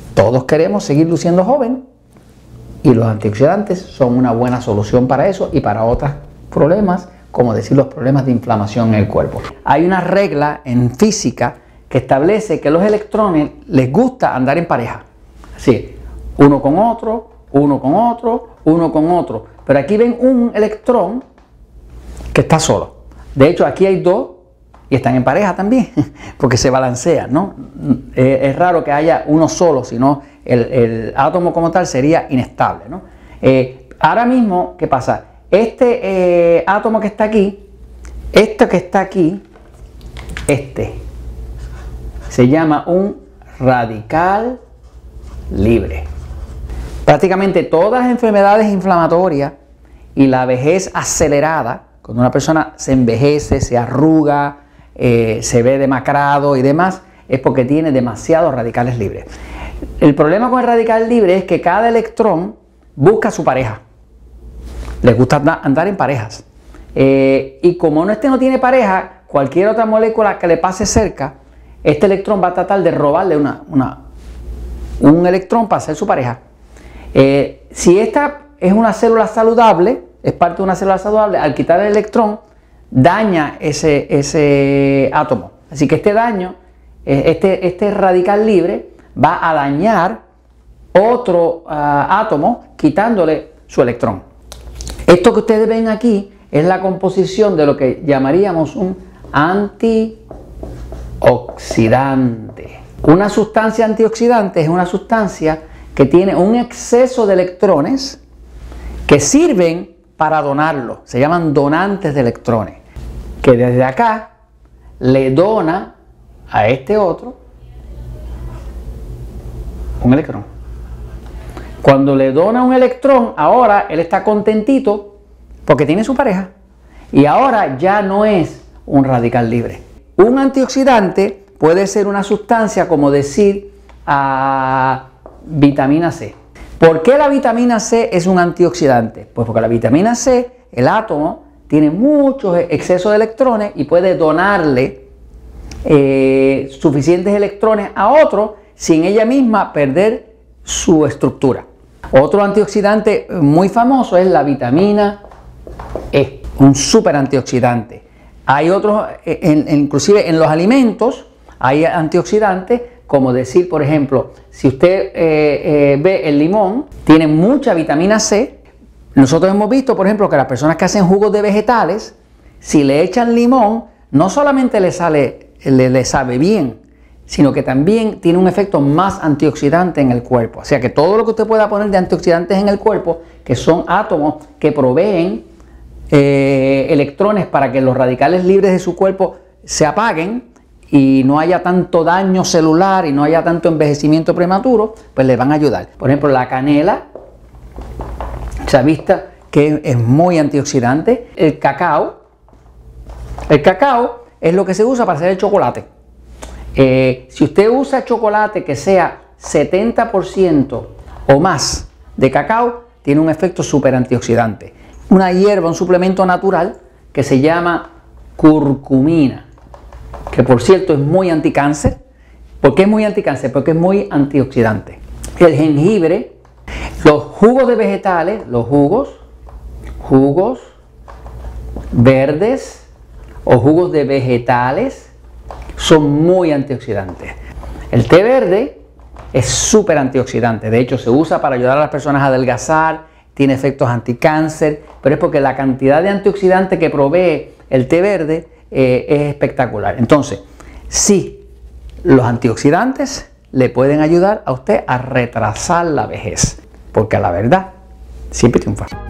Todos queremos seguir luciendo joven y los antioxidantes son una buena solución para eso y para otros problemas, como decir los problemas de inflamación en el cuerpo. Hay una regla en física que establece que los electrones les gusta andar en pareja. Así, uno con otro, uno con otro, uno con otro. Pero aquí ven un electrón que está solo. De hecho, aquí hay dos y están en pareja también, porque se balancean, ¿no? Es raro que haya uno solo, sino el átomo como tal sería inestable, ¿no? Ahora mismo, ¿qué pasa? Este átomo que está aquí, este que está aquí, se llama un radical libre. Prácticamente todas las enfermedades inflamatorias y la vejez acelerada, cuando una persona se envejece, se arruga, se ve demacrado y demás, es porque tiene demasiados radicales libres. El problema con el radical libre es que cada electrón busca su pareja. Les gusta andar en parejas. Y como no tiene pareja, cualquier otra molécula que le pase cerca, este electrón va a tratar de robarle un electrón para ser su pareja. Si esta es una célula saludable, es parte de una célula saludable, al quitar el electrón, daña ese átomo. Así que este daño, este radical libre, va a dañar otro átomo quitándole su electrón. Esto que ustedes ven aquí es la composición de lo que llamaríamos un antioxidante. Una sustancia antioxidante es una sustancia que tiene un exceso de electrones que sirven para donarlo. Se llaman donantes de electrones. Que desde acá le dona a este otro un electrón. Cuando le dona un electrón, ahora él está contentito porque tiene su pareja. Y ahora ya no es un radical libre. Un antioxidante puede ser una sustancia como decir vitamina C. ¿Por qué la vitamina C es un antioxidante? Pues porque la vitamina C, el átomo, tiene muchos excesos de electrones y puede donarle suficientes electrones a otro sin ella misma perder su estructura. Otro antioxidante muy famoso es la vitamina E, un super antioxidante. Hay otros, inclusive en los alimentos, hay antioxidantes, como decir, por ejemplo, si usted ve el limón, tiene mucha vitamina C. Nosotros hemos visto, por ejemplo, que las personas que hacen jugos de vegetales, si le echan limón, no solamente le sabe bien, sino que también tiene un efecto más antioxidante en el cuerpo. O sea que todo lo que usted pueda poner de antioxidantes en el cuerpo, que son átomos que proveen electrones para que los radicales libres de su cuerpo se apaguen y no haya tanto daño celular y no haya tanto envejecimiento prematuro, pues le van a ayudar. Por ejemplo, la canela, se ha visto que es muy antioxidante. El cacao es lo que se usa para hacer el chocolate. Si usted usa chocolate que sea 70% o más de cacao, tiene un efecto súper antioxidante. Una hierba, un suplemento natural que se llama curcumina, que por cierto es muy anticáncer. ¿Por qué es muy anticáncer? Porque es muy antioxidante. El jengibre, los jugos de vegetales, los jugos verdes o jugos de vegetales son muy antioxidantes. El té verde es súper antioxidante. De hecho, se usa para ayudar a las personas a adelgazar, tiene efectos anticáncer, pero es porque la cantidad de antioxidantes que provee el té verde es espectacular. Entonces, sí, los antioxidantes le pueden ayudar a usted a retrasar la vejez, porque a la verdad siempre triunfa.